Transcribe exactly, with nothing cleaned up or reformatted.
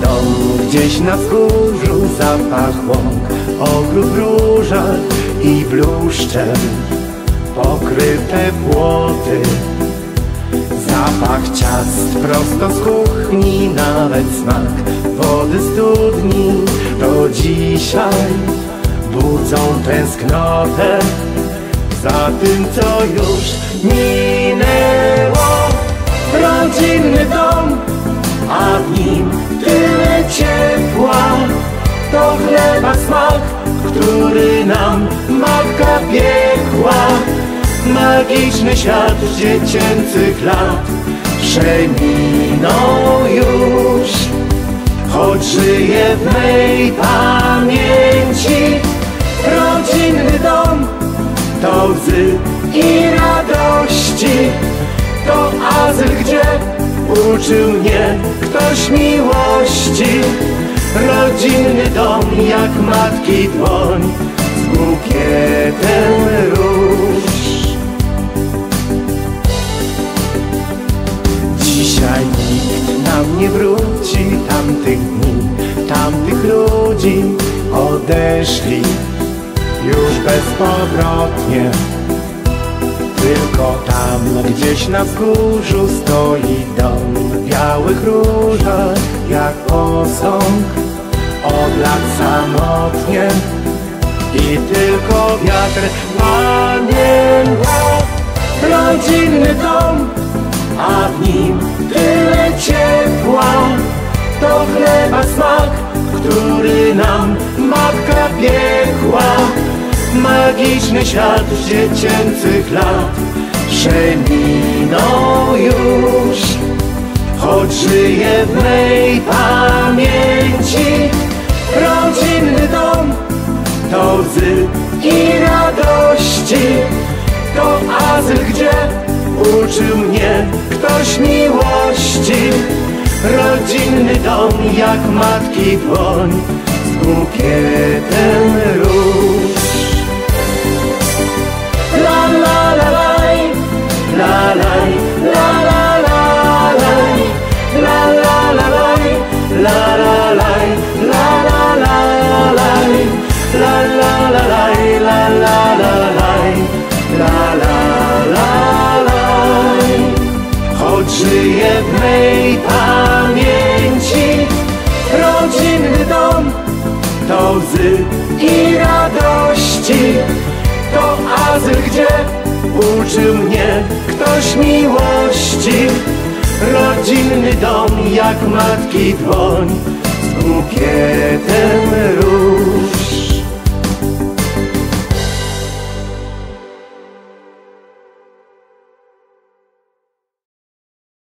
dom gdzieś na wzgórzu, zapach łąk, ogród w różach i bluszczem pokryte płoty. Zapach ciast prosto z kuchni, nawet smak wody studni do dzisiaj budzą tęsknotę za tym, co już minęło. Rodzinny dom, a w nim tyle ciepła. To chleba smak, który nam matka piekła. Magiczny świat dziecięcych lat przeminął już, choć żyje w mej pamięci. Rodzinny dom to łzy i radości, to azyl, gdzie uczył mnie ktoś miłości. Rodzinny dom jak matki dłoń z bukietem róż. Dzisiaj nikt nam nie wróci tamtych dni, tamtych ludzi odeszli już bezpowrotnie. Tylko tam gdzieś na wzgórzu stoi dom w białych różach jak posąg, od lat samotnie. I tylko wiatr pamięta rodzinny dom, a w nim tyle ciepła. To chleba smak, który nam matka piekła. Magiczny świat dziecięcych lat przeminął już, choć żyje w mej pamięci. Rodzinny dom to łzy i radości, to azyl, gdzie uczył mnie ktoś miłości. Rodzinny dom jak matki dłoń z bukietem róż. La la la laj, la laj, la la la laj, la la la laj, la la laj, la la la laj, la la la laj, la la la laj, la la la laj. Choć żyje w mej pamięci rodzinny dom, to łzy i radości, to azyl, gdzie uczył mnie ktoś miłości. Rodzinny dom jak matki dłoń z bukietem